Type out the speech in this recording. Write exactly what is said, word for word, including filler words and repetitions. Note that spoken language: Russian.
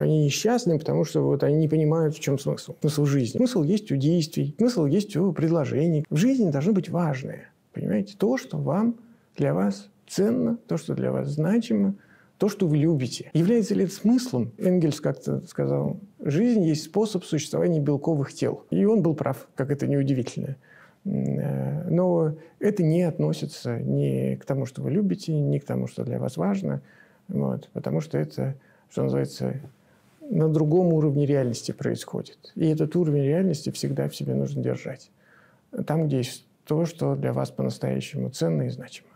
Они несчастны, потому что вот они не понимают, в чем смысл. Смысл жизни. Смысл есть у действий, смысл есть у предложений. В жизни должно быть важное. Понимаете? То, что вам, для вас ценно, то, что для вас значимо, то, что вы любите. Является ли это смыслом? Энгельс как-то сказал, жизнь есть способ существования белковых тел. И он был прав, как это неудивительно. Но это не относится ни к тому, что вы любите, ни к тому, что для вас важно. Вот, потому что это, что называется, на другом уровне реальности происходит. И этот уровень реальности всегда в себе нужно держать. Там, где есть то, что для вас по-настоящему ценно и значимо.